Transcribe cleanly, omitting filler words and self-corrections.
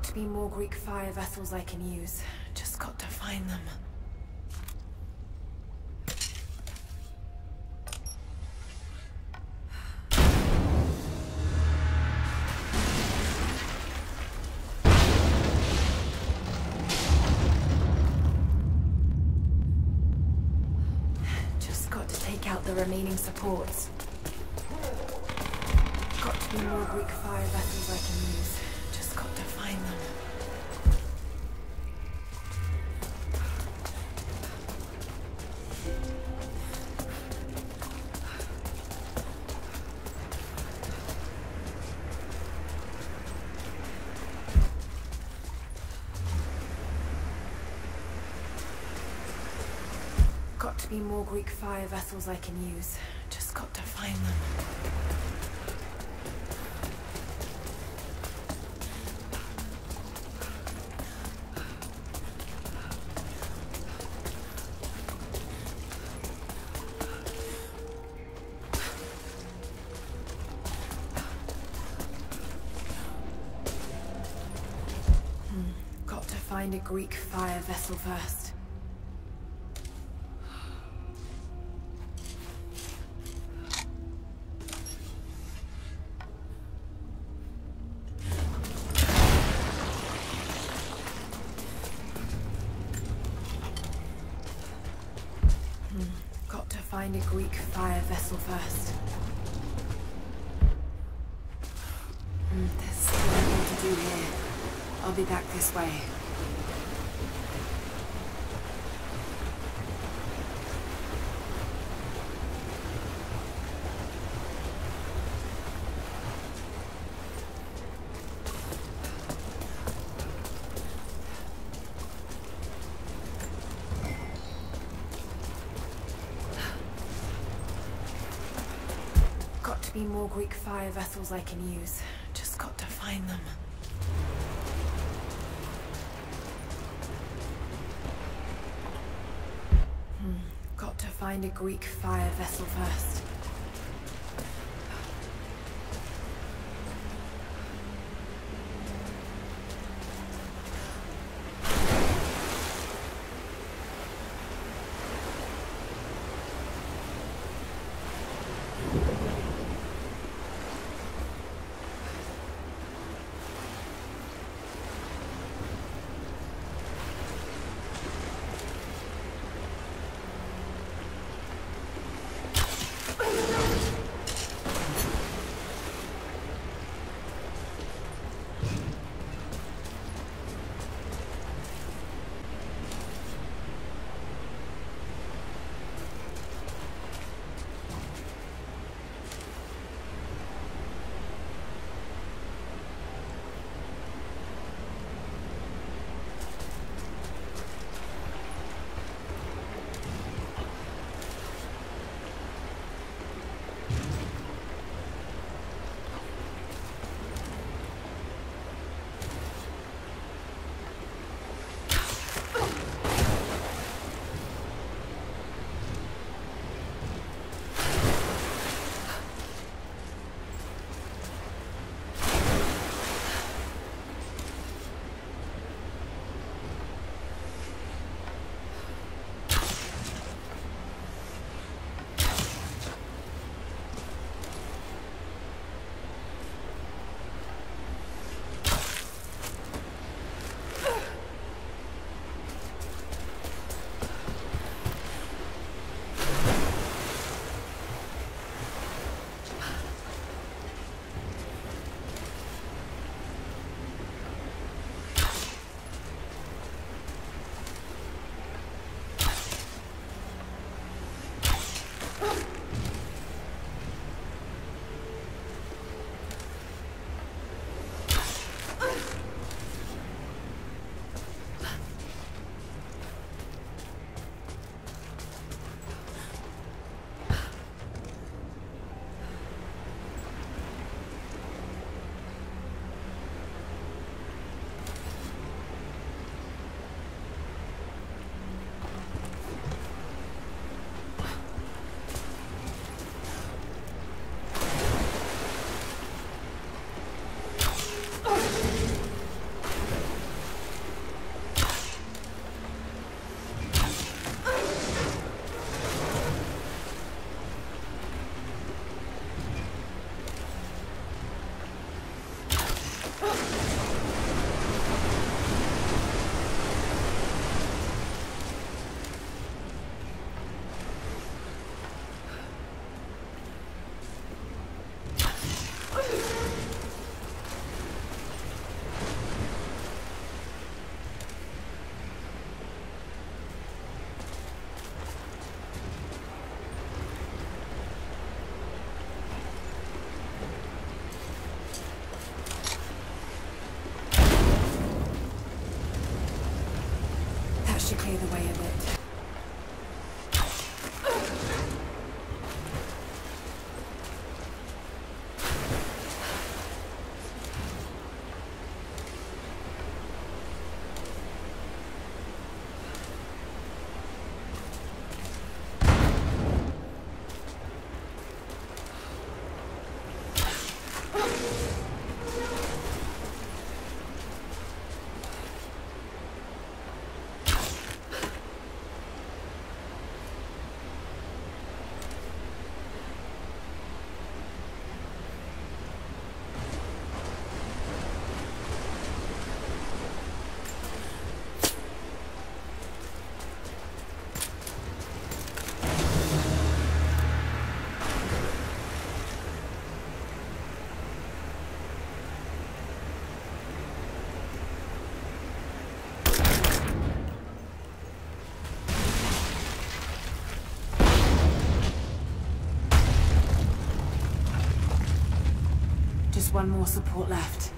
to be more Greek fire vessels I can use. Just got to find them. Just got to take out the remaining supports. Got to be more Greek fire vessels I can use. Just got to find them. Got to be more Greek fire vessels I can use. Just got to find them. Got to find a Greek fire vessel first. Got to find a Greek fire vessel first. There's still more to do here. I'll be back this way. Got to be more Greek fire vessels I can use. Just got to find them. Got to find a Greek fire vessel first. the way a bit. Just one more support left.